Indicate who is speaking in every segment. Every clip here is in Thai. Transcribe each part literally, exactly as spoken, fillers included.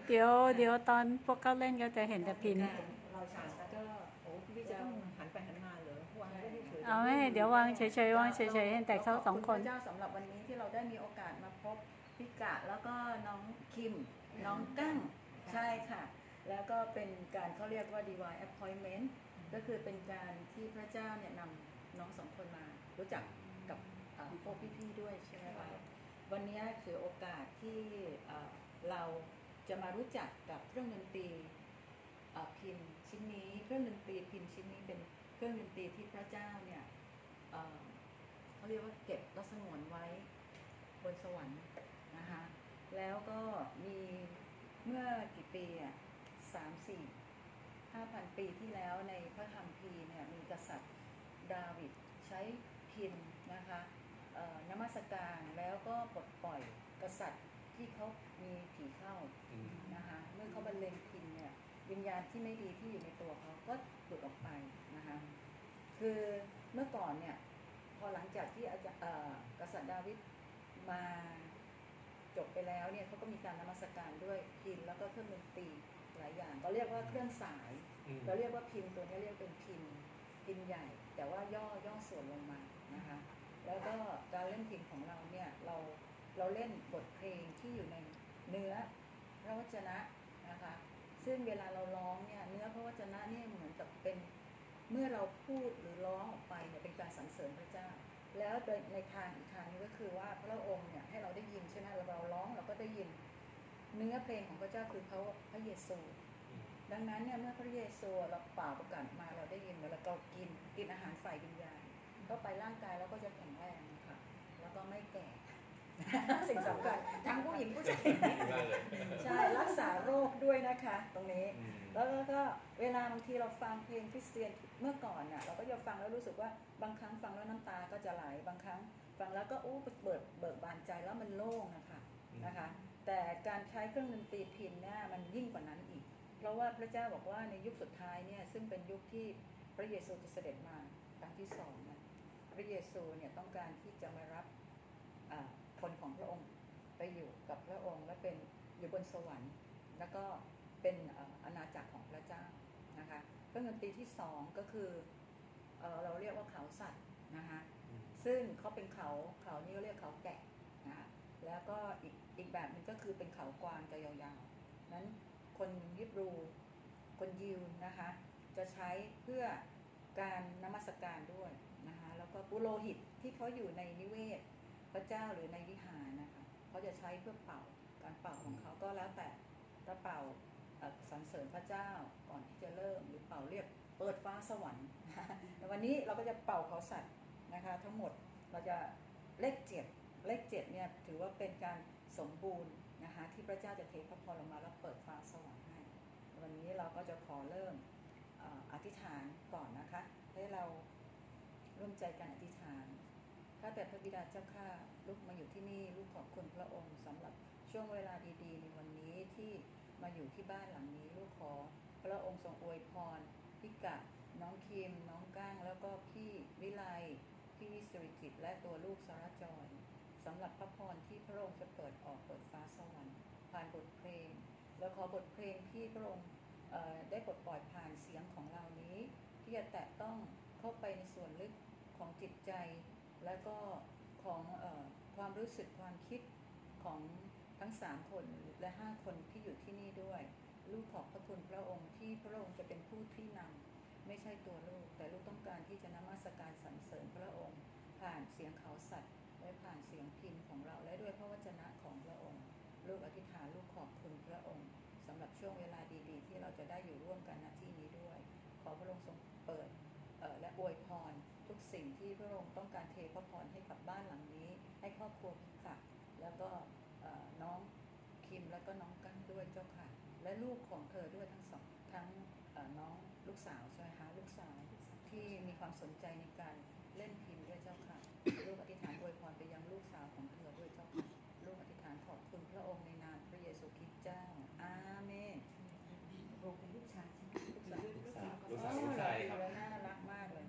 Speaker 1: เดี๋ยวเดี๋ยวตอนพวกเขาเล่นก็จะเห็นแต่พิน
Speaker 2: เราฉากแล้วก็โอ้พี่จะต้องหันไปหันมาเหรอวางไม่เฉย
Speaker 1: เอาไม่เดี๋ยววางเฉยๆวางเฉยๆเห็นแต่เขาสองคน
Speaker 2: พระเจ้าสำหรับวันนี้ที่เราได้มีโอกาสมาพบพี่กะแล้วก็น้องคิมน้องกั้งใช่ค่ะแล้วก็เป็นการเขาเรียกว่า divine appointment ก็คือเป็นการที่พระเจ้าเนี่ยนำน้องสองคนมารู้จักกับพวกพี่ๆด้วยใช่ไหมคะวันนี้คือโอกาสที่เราจะมารู้จักกับเครื่องดนตรีพิณชิ้นนี้เครื่องดนตรีพิณชิ้นนี้เป็นเครื่องดนตรีที่พระเจ้าเนี่ยเขาเรียกว่าเก็บและสงวนไว้บนสวรรค์นะคะแล้วก็มีเมื่อกี่ปีอ่ะสามสี่ห้าพันปีที่แล้วในพระคัมภีร์เนี่ยมีกษัตริย์ดาวิดใช้พิณนะคะนมัสการแล้วก็ปลดปล่อยกษัตริย์ที่เขามีผีเข้านะคะเมื่อเขาบรรเลงพิณเนี่ยวิญญาณที่ไม่ดีที่อยู่ในตัวเขาก็หลุดออกไปนะคะคือเมื่อก่อนเนี่ยพอหลังจากที่อาจารย์กษัตริย์ดาวิดมาจบไปแล้วเนี่ยเขาก็มีการนมัสการด้วยพิณแล้วก็เครื่องดนตรีหลายอย่างก็เรียกว่าเครื่องสายเราเรียกว่าพิณตัวนี้เรียกเป็นพิณพิณใหญ่แต่ว่าย่อย่อส่วนลงมานะคะแล้วก็การเล่นพิณของเราเนี่ยเราเราเล่นบทเพลงที่อยู่ในเนื้อพระวจนะนะคะซึ่งเวลาเราร้องเนี่ยเนื้อพระวจนะนี่เหมือนกับเป็นเมื่อเราพูดหรือร้องออกไปเนี่ยเป็นการสรรเสริญพระเจ้าแล้วโดยในทางอีกทางนี้ก็คือว่าพระองค์เนี่ยให้เราได้ยินใช่ไหมเราเราร้องเราก็ได้ยินเนื้อเพลงของพระเจ้าคือเขาพระเยซูดังนั้นเนี่ยเมื่อพระเยซูเราเป่าประกาศมาเราได้ยินแล้วเรากินกินอาหารฝ่ายวิญญาณก็ไปร่างกายแล้วก็จะแข็งแรงนะคะแล้วก็ไม่แก่สิ่งสำคัญทั้งผู้หญิงผู้ชายใช่รักษาโรคด้วยนะคะตรงนี้แล้วก็เวลาบางทีเราฟังเพลงคริสเตียนเมื่อก่อนน่ะเราก็จะฟังแล้วรู้สึกว่าบางครั้งฟังแล้วน้ำตาก็จะไหลบางครั้งฟังแล้วก็อู้เบิกเบิกบานใจแล้วมันโล่งนะคะนะคะแต่การใช้เครื่องดนตรีพิณเนี่ยมันยิ่งกว่านั้นอีกเพราะว่าพระเจ้าบอกว่าในยุคสุดท้ายเนี่ยซึ่งเป็นยุคที่พระเยซูจะเสด็จมาครั้งที่สองเนี่ยพระเยซูเนี่ยต้องการที่จะมารับคนของพระองค์ไปอยู่กับพระองค์และเป็นอยู่บนสวรรค์แล้วก็เป็นอาณาจักรของพระเจ้านะคะเครื่องดนตรีที่สองก็คือเอ่อเราเรียกว่าเขาสัตว์นะคะซึ่งเขาเป็นเขาเขานี่เรียกเขาแกะนะแล้วก็อีกอีกแบบนึงก็คือเป็นเขากวางจะยาวๆนั้นคนยิบรูคนยิวนะคะจะใช้เพื่อการนมัสการด้วยนะคะแล้วก็ปุโรหิตที่เขาอยู่ในนิเวศพระเจ้าหรือในวิหารนะคะเขาจะใช้เพื่อเป่าการเป่าของเขาก็แล้วแต่ถ้าเป่าสรรเสริญพระเจ้าก่อนที่จะเริ่มหรือเป่าเรียกเปิดฟ้าสวรรค์แต่วันนี้เราก็จะเป่าเขาสัตว์นะคะทั้งหมดเราจะเลขเจ็ดเลขเจ็ดเนี่ยถือว่าเป็นการสมบูรณ์นะคะที่พระเจ้าจะเทพระพรลงมาแล้วเปิดฟ้าสวรรค์ให้วันนี้เราก็จะขอเริ่มอธิษฐานก่อนนะคะให้เราร่วมใจกันอธิษฐานข้าแต่พระบิดาเจ้าข้าลูกมาอยู่ที่นี่ลูกขอบคุณพระองค์สำหรับช่วงเวลาดีๆในวันนี้ที่มาอยู่ที่บ้านหลังนี้ลูกขอพระองค์ทรงอวยพรพี่กะน้องคิมน้องก้างแล้วก็พี่วิไลพี่สิริจิตและตัวลูกสารจรสำหรับพระพรที่พระองค์จะเปิดออกเปิดฟ้าสวรรค์ผ่านบทเพลงแล้วขอบทเพลงที่พระองค์ได้ปลดปล่อยผ่านเสียงของเรานี้ที่จะแตะต้องเข้าไปในส่วนลึกของจิตใจและก็ของเอ่อความรู้สึกความคิดของทั้งสามคนและห้าคนที่อยู่ที่นี่ด้วยลูกขอบพระคุณพระองค์ที่พระองค์จะเป็นผู้ที่นำไม่ใช่ตัวลูกแต่ลูกต้องการที่จะนมัสการสรรเสริญพระองค์ผ่านเสียงเขาสัตว์และผ่านเสียงพิณของเราและด้วยพระวจนะของพระองค์ลูกอธิษฐานลูกขอบคุณพระองค์สำหรับช่วงเวลาดีๆที่เราจะได้อยู่ร่วมกันณที่นี้ด้วยขอพระองค์ทรงเปิดและอวยพรทุกสิ่งที่พระองค์ต้องการเทพระพรให้กับบ้านหลังนี้ให้ครอบครัวพิกะแล้วก็น้องคิมแล้วก็น้องกั้งด้วยเจ้าค่ะและลูกของเธอด้วยทั้งสองทั้งน้องลูกสาวใช่ไหมคะลูกสาวที่มีความสนใจในการเล่นพิมพ์ด้วยเจ้าค่ะลูกอธิษฐานอวยพรไปยังลูกสาวของเธอด้วยเจ้าค่ะลูกอธิษฐานขอบคุณพระองค์ในนามพระเยซูคริสต์เจ้าอาเมนโรงเป็นลูกชายใช่ไหมลูกสาวลูกสาวลูกชายครับน่ารักมากเลย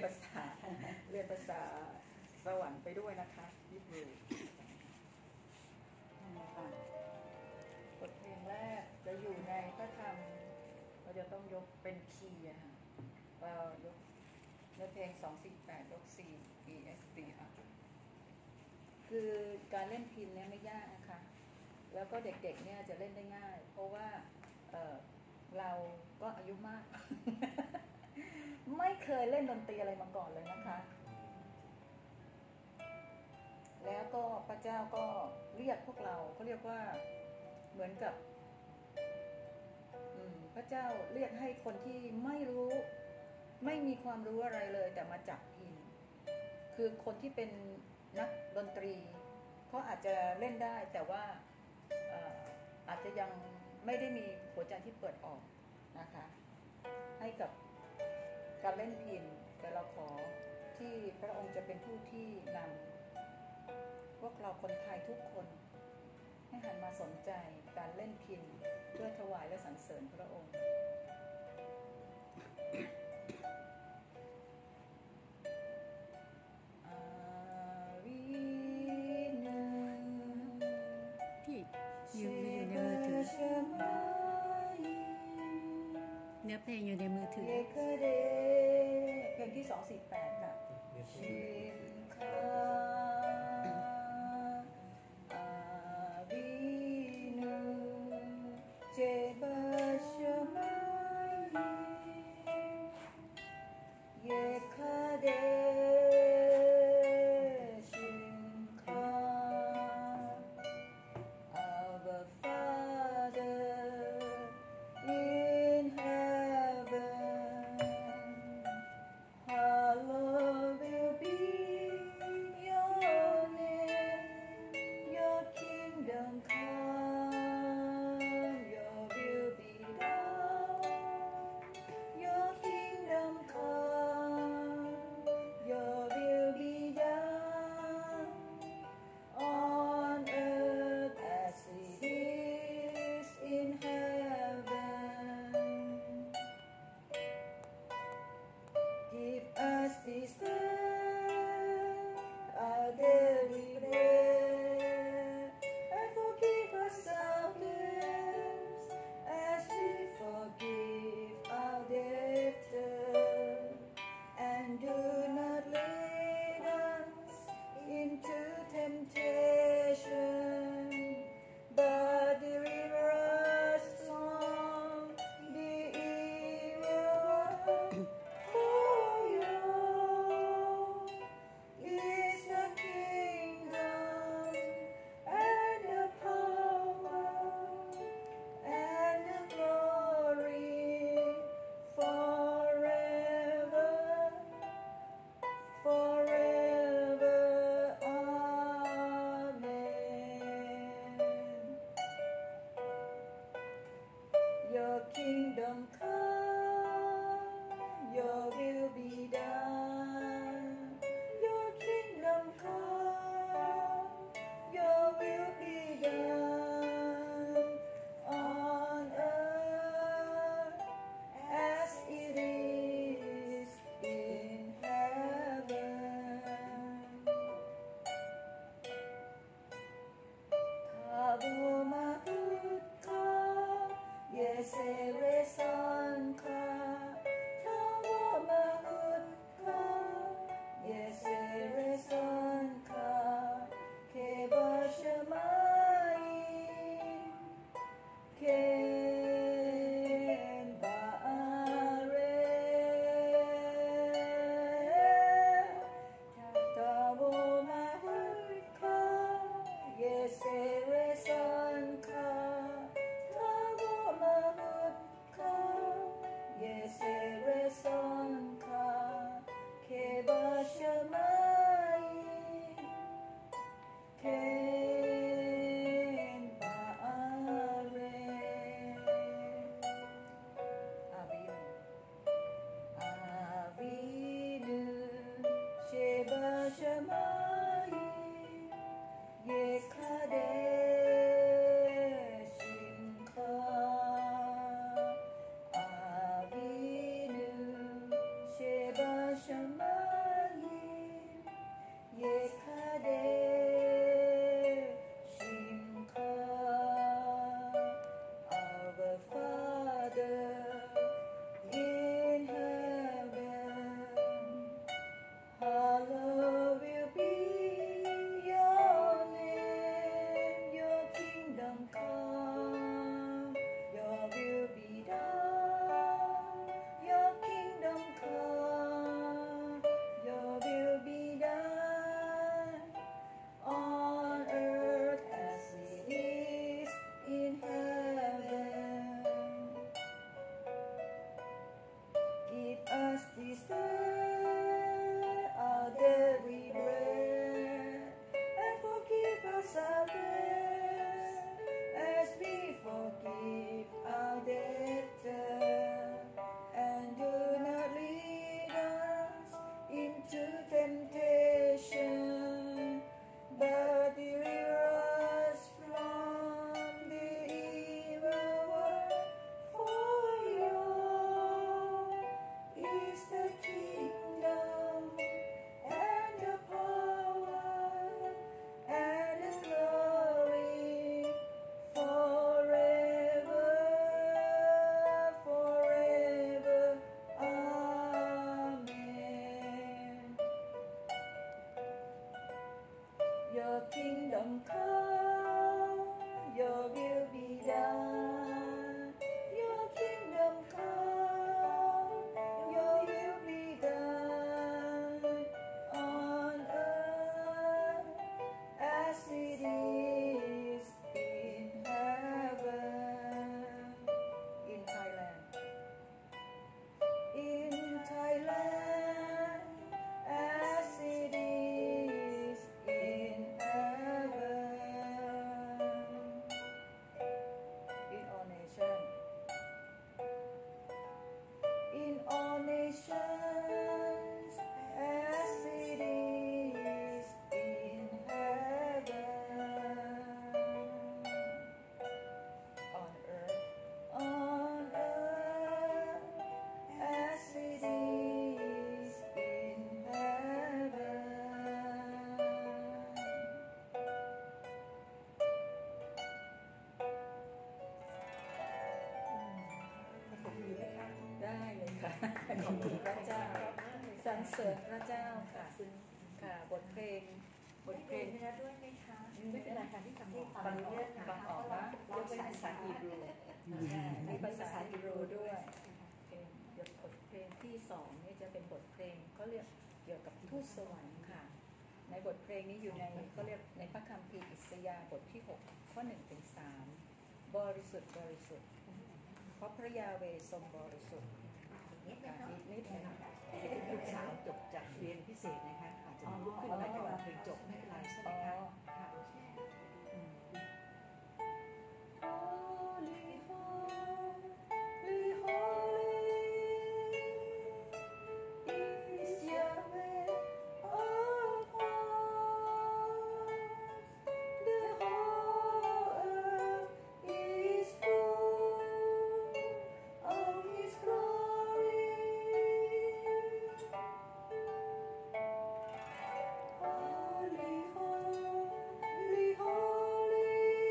Speaker 2: ภาษาเรียนภาษาสวรรค์ไปด้วยนะคะยิบรูบทเพลงแรกจะอยู่ในพระธรรมเราจะต้องยกเป็นคีย์อะค่ะเรายกในเพลงสองสี่แปดยก C E S D ค่ะคือการเล่นพินเนี่ยไม่ยากนะคะแล้วก็เด็กๆเนี่ยจะเล่นได้ง่ายเพราะว่า เอ่อ เราก็อายุมาก ไม่เคยเล่นดนตรีอะไรมาก่อนเลยนะคะ แล้วก็พระเจ้าก็เรียกพวกเราเขาเรียกว่าเหมือนกับพระเจ้าเรียกให้คนที่ไม่รู้ไม่มีความรู้อะไรเลยแต่มาจับพินคือคนที่เป็นนักดนตรีเขาอาจจะเล่นได้แต่ว่าอาจจะยังไม่ได้มีหัวใจที่เปิดออกนะคะให้กับการเล่นพินแต่เราขอที่พระองค์จะเป็นผู้ที่นำพวกเราคนไทยทุกคนให้หันมาสนใจการเล่นพิณเพื่อถวายและสรรเสริญพระองค์
Speaker 1: พี่อยู่อยู่ในมือถือเนื้อเพลงอยู่ในมือถือ
Speaker 2: เพลงที่สองสี่แปดค่ะชินคาพระเจ้าสรรเสริญพระเจ้าค่ะค่ะบทเพลงบทเพลง
Speaker 3: เนื้อด้วยไหมคะไม่เป็นไรค่ะที่ทำให้ฟั
Speaker 2: ฟั
Speaker 3: ง
Speaker 2: ง
Speaker 3: เรื่
Speaker 2: เรื่
Speaker 3: อ
Speaker 2: อง ง
Speaker 3: ค่ะ
Speaker 2: ฟังออกนะยกเว้นภาษาฮีบรูมีภาษาฮีบรูด้วยเพลงเดี๋ยวบทเพลงที่สองนี่จะเป็นบทเพลงเขาเรียกเกี่ยวกับทูตสวรรค์ค่ะในบทเพลงนี้อยู่ในเขาเรียกในพระคัมภีร์อิสยาห์บทที่หกข้อหนึ่งถึงสามบริสุทธิ์บริสุทธิ์เพราะพระยาเวห์ทรงบริสุทธิ์
Speaker 3: นิดนึง
Speaker 2: ค่ะ
Speaker 3: เนาะ
Speaker 2: นิดนึง
Speaker 4: ลูกสาวจบจากเรียนพิเศษนะคะอาจจะลุกขึ้นมาก่อนเพลงจบไม่เป็นไรใช่ไหมคะค่ะ
Speaker 2: Holy, holy, holy is Yahweh of hosts. The whole earth is full of His glory. Holy, holy, holy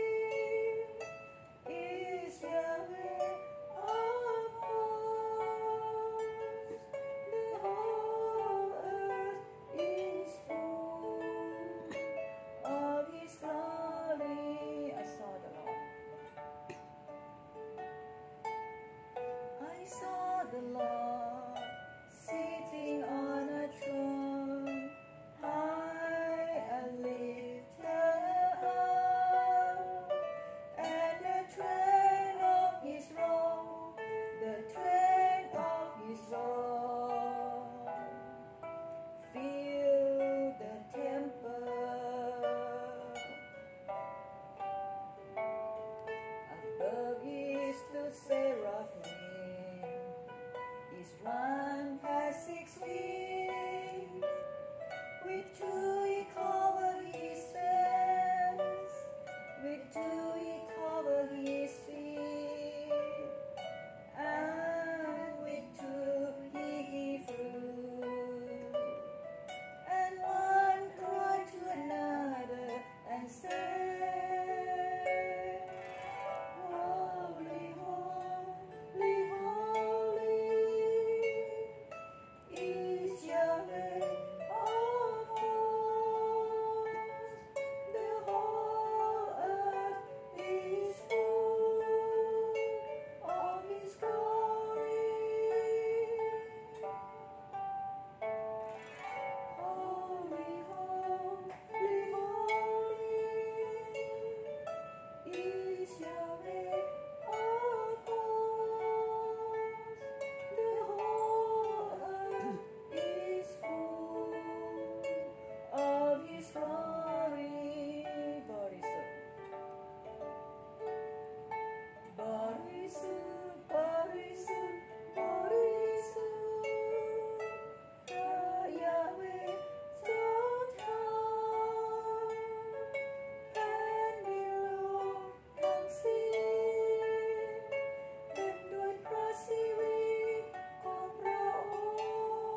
Speaker 2: is Yahweh of hosts. The whole earth is full of His glory. I saw the Lord. I saw the Lord sitting on a throne, high and lifted up, and the train of His robe, the train of His robe, filled the temple. Above is the seraphim, each one has six wings. With two He covered His face, with two He covered His feet, and with two He gave fruit. And one cried to another and said, Holy, holy, holy is Yahweh of hosts. The whole earth is full of His glory. Holy, holy, holy is Yahweh of hosts. The whole earth is full of His glory. Borisut, Borisut, Borisut, Borisut, Yahweh throne high, and belowทั้งสิ้นเป็นด้วยพระสิริของพระองค์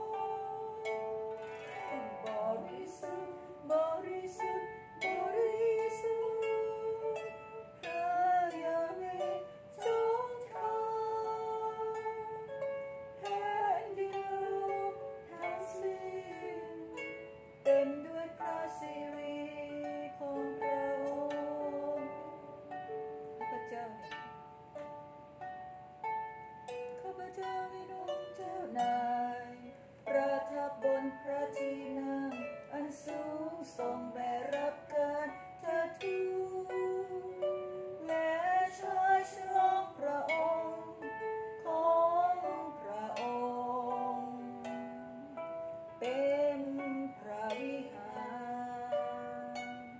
Speaker 2: บริสุทธิ์บริสุทธิ์บริสุทธิ์พระยาเวห์ทรงไทยแผ่นดินโลกทั้งสิ้นเต็มด้วยพระสิริของพระองค์ข้าพเจ้าข้าพเจ้าเห็นองค์เจ้านายประทับบนพระที่นั่งอันสูงส่งแด่รับการเทิดทูนและชายฉลองพระองค์ของพระองค์เป็นพระวิหาร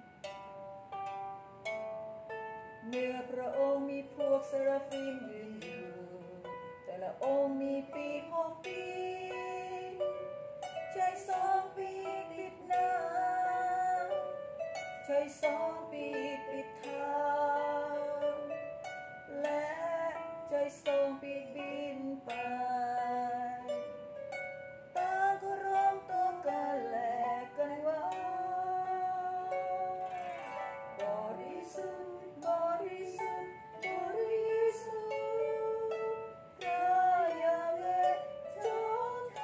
Speaker 2: เมื่อพระองค์มีพวกเซราฟิมยืนอยู่แต่ละองค์มีปีกหกปีกใช้สองปีกปิดหน้าใช้สองปีกปิดเท้าและใช้สองปีกบินไปต่างก็ร้องต่อกันและกันว่า บริสุทธิ์บริสุทธิ์บริสุทธิ์พระยาเวห์ทรงไท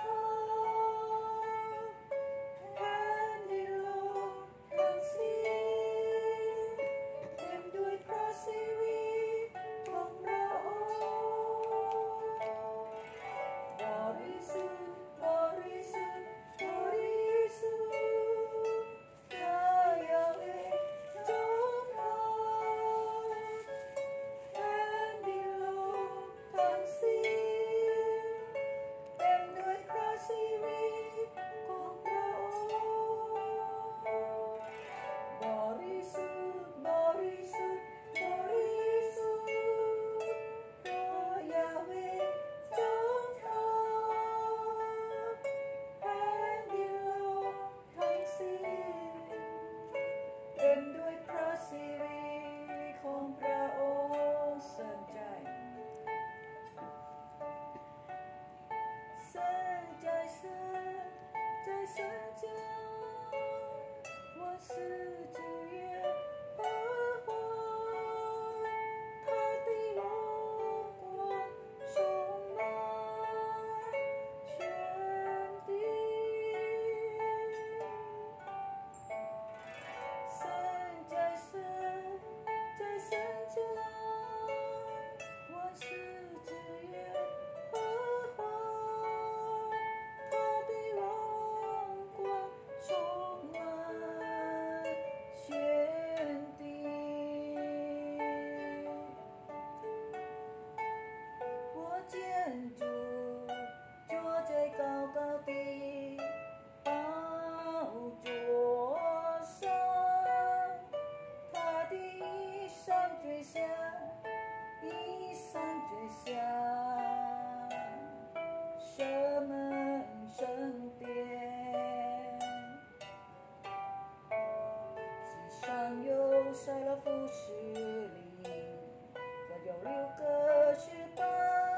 Speaker 2: 在了富士林，这有六个翅膀，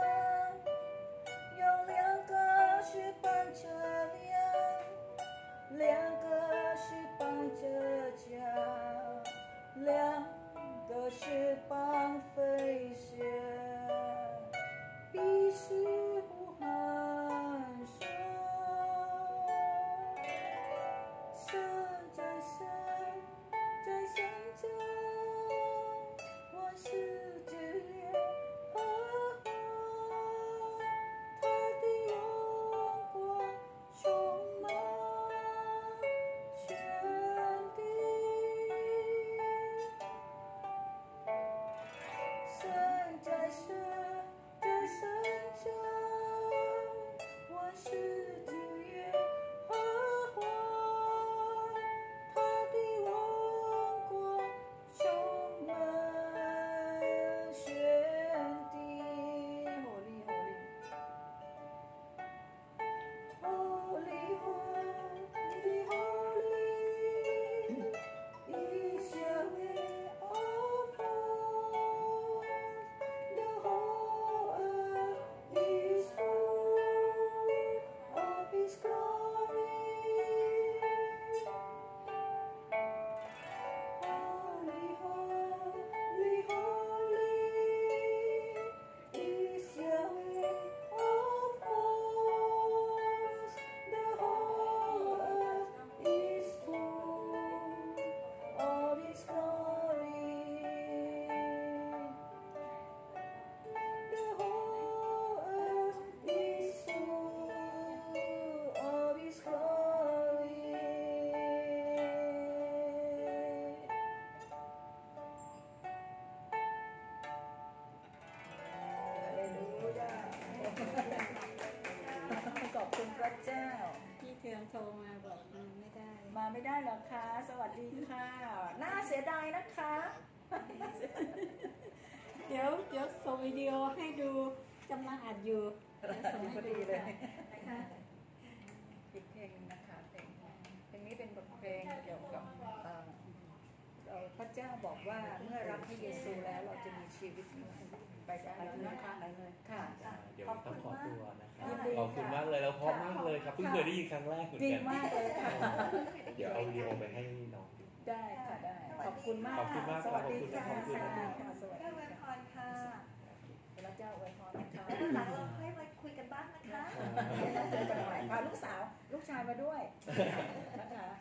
Speaker 2: 有两个是绑着梁，两个是绑着脚，两个翅膀飞翔，彼此呼喊说。山在山，在山中，万事之源和华，他的荣光充满全地。山在山，在山中，万事之源和华。他的荣光充满全地。Holy, holy, holy, holy is Yahweh of hosts. The whole earth is full of His glory. Holy, holy, holy is Yahweh of hosts. The whole earth is full of His glory. The whole earth is full of His glory. ฮาเลลูยาขอบคุณพระเจ้า
Speaker 1: พี่เทืองโทรมาบอกอืมไม่ได้
Speaker 2: มาไม่ได้หรอคะ สวัสดีค่ะ น่าเสียดายนะคะ
Speaker 1: เดี๋ยวเดี๋ยวส่งวิดีโอให้ดูกำลังอัดอยู่เดี๋ยวส่ง
Speaker 2: พ
Speaker 1: ให้
Speaker 2: อ
Speaker 1: ดู
Speaker 2: ดีเลย
Speaker 1: ค่ะ
Speaker 2: อีกเพลงนะคะเพลงเพลงนี้เป็นบทเพลงเกี่ยวกับเอ่อเอ่อพระเจ้าบอกว่าเมื่อรับพระเยซูแล้วเราจะมีชีวิตไปได้แล้วนะคะค่ะ
Speaker 5: เดี๋ยวต้องขอตัวนะครับ
Speaker 2: ยินดี
Speaker 5: ขอบคุณมากเลยแล้วเพราะมากเลยครับเพิ่งเคยได้ยินครั้งแรกเหมือน
Speaker 2: ดี
Speaker 5: กัน
Speaker 2: มากเลยค่ะ
Speaker 5: เดี๋ยวเอาวิดีโอไปให้น้องดู
Speaker 2: ได้ค่ะได้ ขอบคุณมาก
Speaker 5: ขอบคุณมาก
Speaker 2: ส
Speaker 5: ครับ
Speaker 2: วัสดีค่ะ
Speaker 5: ขอบคุณ
Speaker 2: ส
Speaker 5: นะ
Speaker 2: วัส
Speaker 5: ครั
Speaker 2: ดี
Speaker 5: บ
Speaker 2: ค่ะสวัส
Speaker 3: ก็
Speaker 2: ดี
Speaker 3: เวยพ
Speaker 2: ค่ะ
Speaker 3: รค่ะ
Speaker 2: พระเจ้าอวยพรนะคะ
Speaker 3: หลังเราค่อยมาคุยกันบ้างนะคะ
Speaker 2: เจอกันใหม่พาลูกสาว ลูกชายมาด้วยนะคะ